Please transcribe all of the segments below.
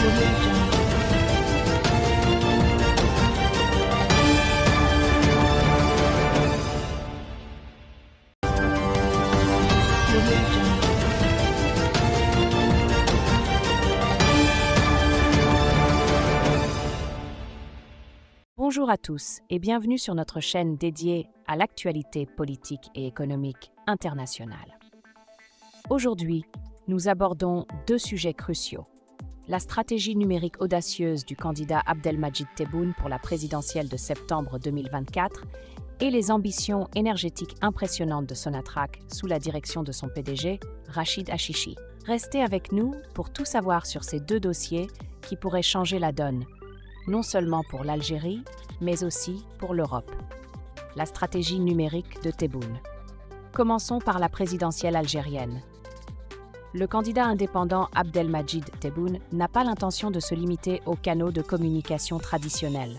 Bonjour à tous et bienvenue sur notre chaîne dédiée à l'actualité politique et économique internationale. Aujourd'hui, nous abordons deux sujets cruciaux. La stratégie numérique audacieuse du candidat Abdelmadjid Tebboune pour la présidentielle de septembre 2024 et les ambitions énergétiques impressionnantes de Sonatrach sous la direction de son PDG, Rachid Hachichi. Restez avec nous pour tout savoir sur ces deux dossiers qui pourraient changer la donne, non seulement pour l'Algérie, mais aussi pour l'Europe. La stratégie numérique de Tebboune. Commençons par la présidentielle algérienne. Le candidat indépendant Abdelmadjid Tebboune n'a pas l'intention de se limiter aux canaux de communication traditionnels.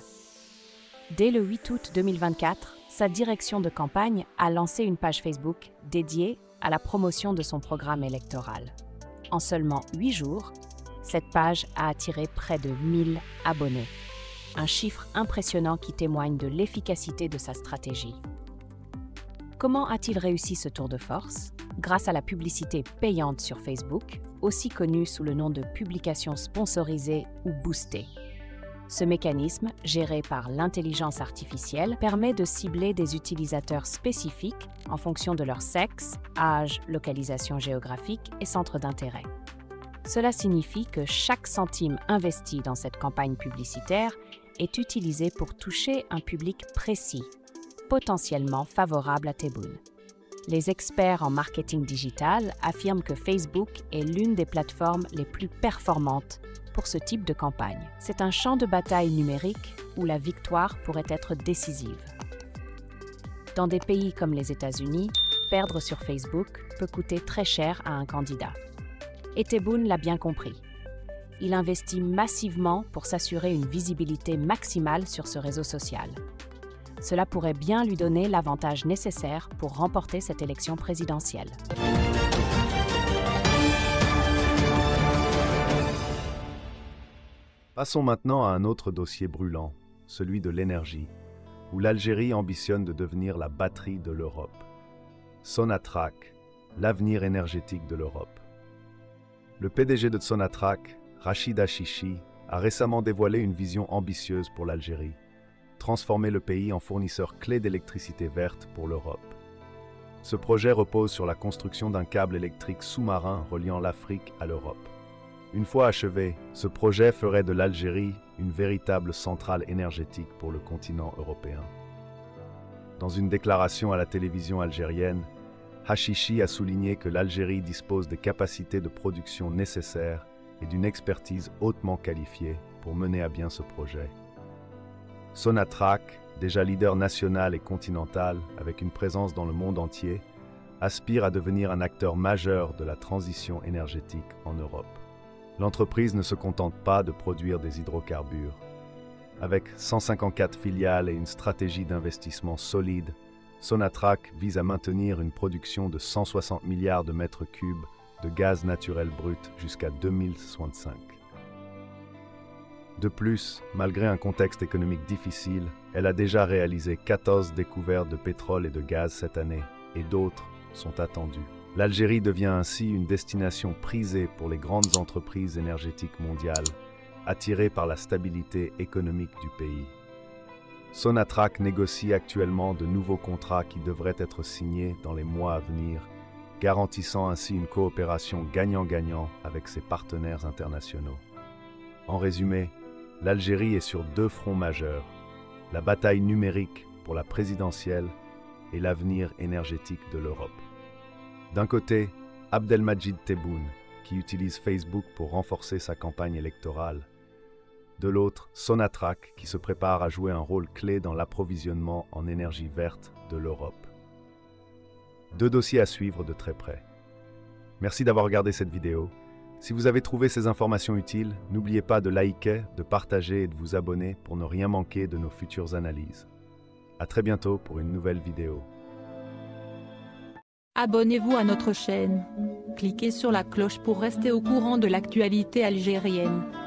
Dès le 8 août 2024, sa direction de campagne a lancé une page Facebook dédiée à la promotion de son programme électoral. En seulement 8 jours, cette page a attiré près de 1000 abonnés. Un chiffre impressionnant qui témoigne de l'efficacité de sa stratégie. Comment a-t-il réussi ce tour de force? Grâce à la publicité payante sur Facebook, aussi connue sous le nom de publication sponsorisée ou boostée. Ce mécanisme, géré par l'intelligence artificielle, permet de cibler des utilisateurs spécifiques en fonction de leur sexe, âge, localisation géographique et centre d'intérêt. Cela signifie que chaque centime investi dans cette campagne publicitaire est utilisé pour toucher un public précis, potentiellement favorable à Tebboune. Les experts en marketing digital affirment que Facebook est l'une des plateformes les plus performantes pour ce type de campagne. C'est un champ de bataille numérique où la victoire pourrait être décisive. Dans des pays comme les États-Unis, perdre sur Facebook peut coûter très cher à un candidat. Et Tebboune l'a bien compris. Il investit massivement pour s'assurer une visibilité maximale sur ce réseau social. Cela pourrait bien lui donner l'avantage nécessaire pour remporter cette élection présidentielle. Passons maintenant à un autre dossier brûlant, celui de l'énergie, où l'Algérie ambitionne de devenir la batterie de l'Europe. Sonatrach, l'avenir énergétique de l'Europe. Le PDG de Sonatrach, Rachid Hachichi, a récemment dévoilé une vision ambitieuse pour l'Algérie, transformer le pays en fournisseur clé d'électricité verte pour l'Europe. Ce projet repose sur la construction d'un câble électrique sous-marin reliant l'Afrique à l'Europe. Une fois achevé, ce projet ferait de l'Algérie une véritable centrale énergétique pour le continent européen. Dans une déclaration à la télévision algérienne, Hachichi a souligné que l'Algérie dispose des capacités de production nécessaires et d'une expertise hautement qualifiée pour mener à bien ce projet. Sonatrach, déjà leader national et continental avec une présence dans le monde entier, aspire à devenir un acteur majeur de la transition énergétique en Europe. L'entreprise ne se contente pas de produire des hydrocarbures. Avec 154 filiales et une stratégie d'investissement solide, Sonatrach vise à maintenir une production de 160 milliards de mètres cubes de gaz naturel brut jusqu'à 2065. De plus, malgré un contexte économique difficile, elle a déjà réalisé 14 découvertes de pétrole et de gaz cette année, et d'autres sont attendues. L'Algérie devient ainsi une destination prisée pour les grandes entreprises énergétiques mondiales, attirées par la stabilité économique du pays. Sonatrach négocie actuellement de nouveaux contrats qui devraient être signés dans les mois à venir, garantissant ainsi une coopération gagnant-gagnant avec ses partenaires internationaux. En résumé, l'Algérie est sur deux fronts majeurs, la bataille numérique pour la présidentielle et l'avenir énergétique de l'Europe. D'un côté, Abdelmadjid Tebboune, qui utilise Facebook pour renforcer sa campagne électorale. De l'autre, Sonatrach, qui se prépare à jouer un rôle clé dans l'approvisionnement en énergie verte de l'Europe. Deux dossiers à suivre de très près. Merci d'avoir regardé cette vidéo. Si vous avez trouvé ces informations utiles, n'oubliez pas de liker, de partager et de vous abonner pour ne rien manquer de nos futures analyses. À très bientôt pour une nouvelle vidéo. Abonnez-vous à notre chaîne. Cliquez sur la cloche pour rester au courant de l'actualité algérienne.